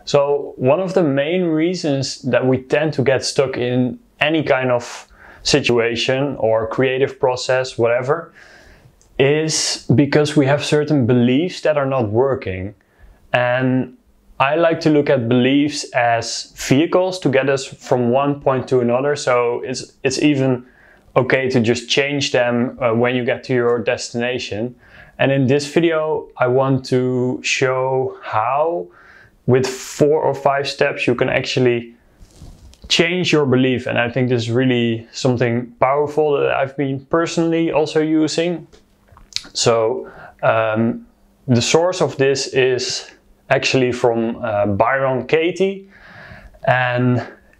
So one of the main reasons that we tend to get stuck in any kind of situation or creative process, whatever, is because we have certain beliefs that are not working. And I like to look at beliefs as vehicles to get us from one point to another. So it's even okay to just change them when you get to your destination. And in this video, I want to show how, with 4 or 5 steps, you can actually change your belief. And I think this is really something powerful that I've been personally also using. So the source of this is actually from Byron, and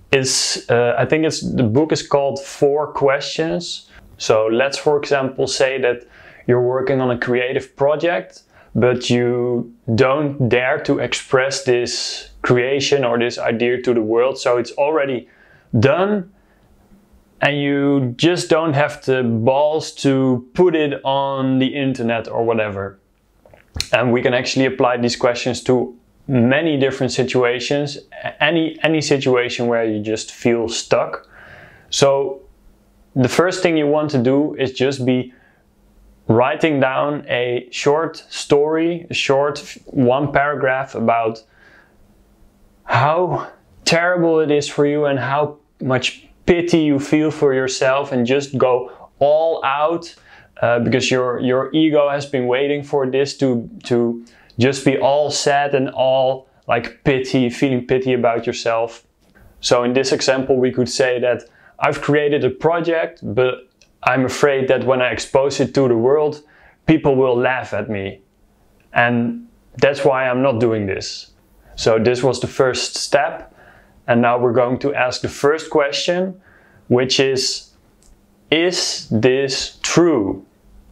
I think the book is called 4 Questions. So let's, for example, say that you're working on a creative project, but you don't dare to express this creation or this idea to the world. So it's already done, and you just don't have the balls to put it on the internet or whatever. And we can actually apply these questions to many different situations, any situation where you just feel stuck. So the first thing you want to do is just be writing down a short story, a short 1 paragraph about how terrible it is for you and how much pity you feel for yourself, and just go all out because your ego has been waiting for this to just be all sad and all like feeling pity about yourself. So in this example, we could say that I've created a project, but I'm afraid that when I expose it to the world, people will laugh at me. And that's why I'm not doing this. So this was the first step. And now we're going to ask the first question, which is this true?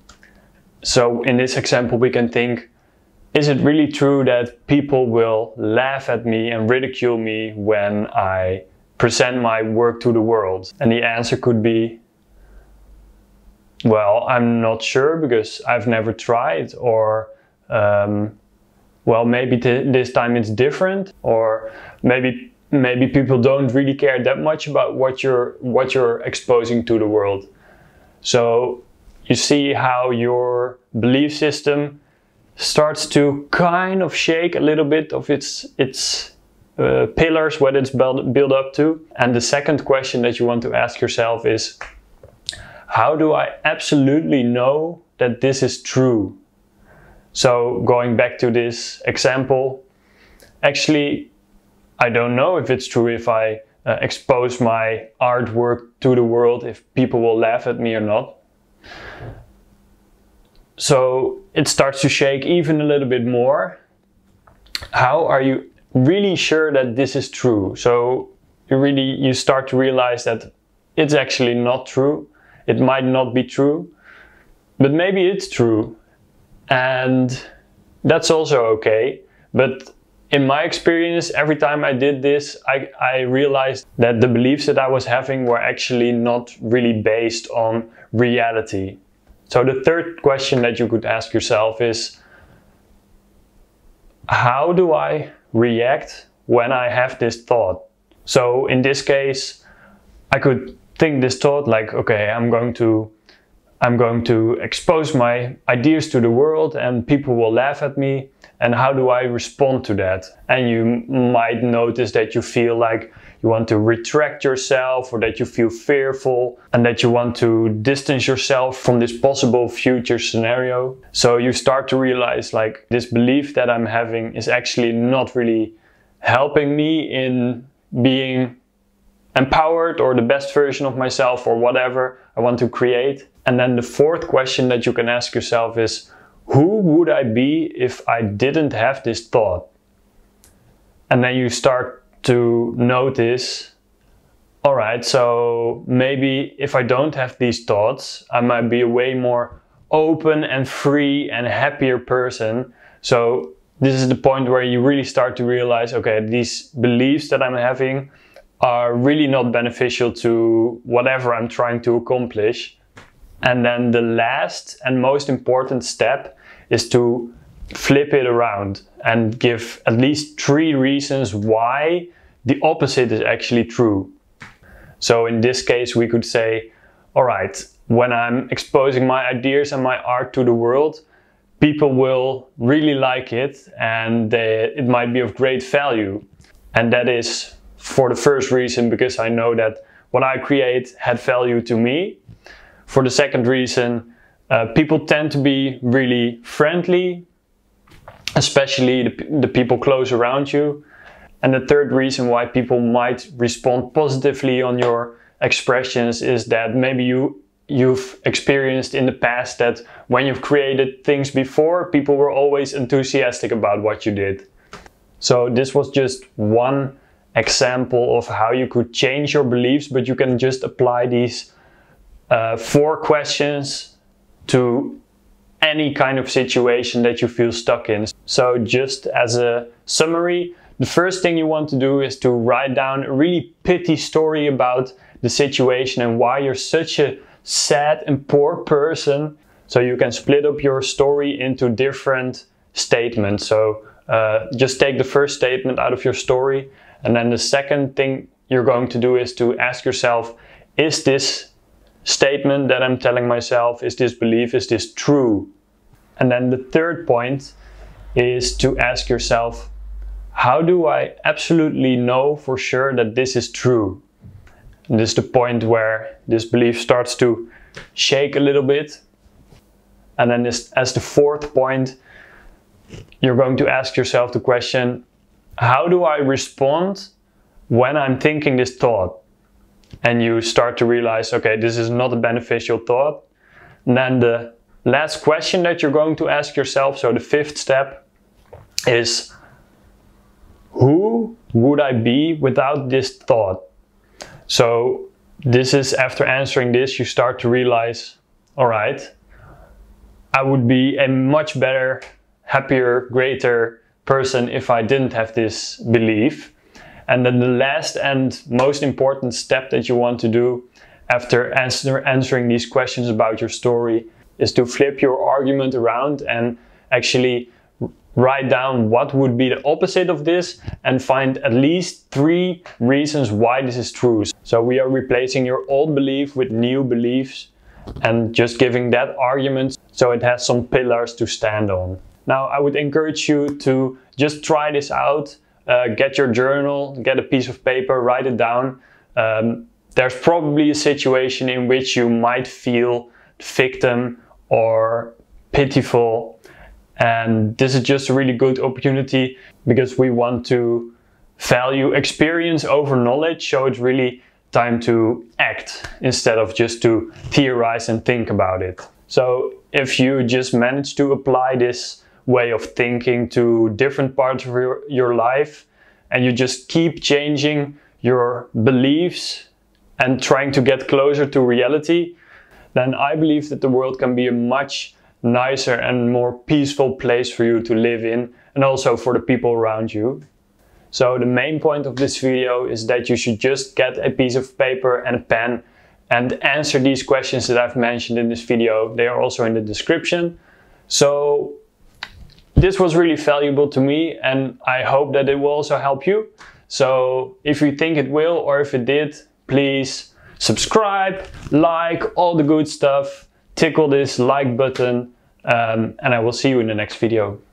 So in this example, we can think, is it really true that people will laugh at me and ridicule me when I present my work to the world? And the answer could be, well, I'm not sure because I've never tried, or well, maybe this time it's different, or maybe people don't really care that much about what you're exposing to the world. So you see how your belief system starts to kind of shake a little bit of its pillars, what it's built up to. And the second question that you want to ask yourself is, how do I absolutely know that this is true? So going back to this example, actually, I don't know if it's true if I expose my artwork to the world, if people will laugh at me or not. So it starts to shake even a little bit more. How are you really sure that this is true? So you start to realize that it's actually not true. It might not be true, but maybe it's true. And that's also okay. But in my experience, every time I did this, I realized that the beliefs that I was having were actually not really based on reality. So the third question that you could ask yourself is, how do I react when I have this thought? So in this case, I could think this thought like, okay, I'm going to expose my ideas to the world and people will laugh at me. And how do I respond to that? And you might notice that you feel like you want to retract yourself, or that you feel fearful, and that you want to distance yourself from this possible future scenario. So you start to realize like this belief that I'm having is actually not really helping me in being empowered or the best version of myself or whatever I want to create. And then the fourth question that you can ask yourself is, who would I be if I didn't have this thought? And then you start to notice, all right, so maybe if I don't have these thoughts, I might be a way more open and free and happier person. So this is the point where you really start to realize, okay, these beliefs that I'm having are really not beneficial to whatever I'm trying to accomplish. And then the last and most important step is to flip it around and give at least 3 reasons why the opposite is actually true. So in this case we could say, alright, when I'm exposing my ideas and my art to the world, people will really like it and it might be of great value. And that is for the first reason, because I know that what I create had value to me. For the second reason, people tend to be really friendly, especially the people close around you. And the third reason why people might respond positively on your expressions is that maybe you've experienced in the past that when you've created things before, people were always enthusiastic about what you did. So this was just one example of how you could change your beliefs, but you can just apply these 4 questions to any kind of situation that you feel stuck in. So just as a summary, the first thing you want to do is to write down a really pity story about the situation and why you're such a sad and poor person. So you can split up your story into different statements. So just take the first statement out of your story, and then the second thing you're going to do is to ask yourself, is this statement that I'm telling myself, is this belief, is this true? And then the third point is to ask yourself, how do I absolutely know for sure that this is true? And this is the point where this belief starts to shake a little bit. And then as the fourth point, you're going to ask yourself the question, how do I respond when I'm thinking this thought? And you start to realize, okay, this is not a beneficial thought. And then the last question that you're going to ask yourself, so the 5th step, is who would I be without this thought? So this is, after answering this, you start to realize, alright, I would be a much better, happier, greater person if I didn't have this belief. And then the last and most important step that you want to do after answering these questions about your story is to flip your argument around and actually write down what would be the opposite of this and find at least 3 reasons why this is true. So we are replacing your old belief with new beliefs and just giving that argument so it has some pillars to stand on. Now I would encourage you to just try this out. Get your journal, get a piece of paper, write it down. There's probably a situation in which you might feel victim or pitiful. And this is just a really good opportunity because we want to value experience over knowledge. So it's really time to act instead of just to theorize and think about it. So if you just manage to apply this way of thinking to different parts of your life, and you just keep changing your beliefs and trying to get closer to reality, then I believe that the world can be a much nicer and more peaceful place for you to live in, and also for the people around you. So the main point of this video is that you should just get a piece of paper and a pen and answer these questions that I've mentioned in this video. They are also in the description. So this was really valuable to me, and I hope that it will also help you. So if you think it will, or if it did, please subscribe, like, all the good stuff. Tickle this like button, and I will see you in the next video.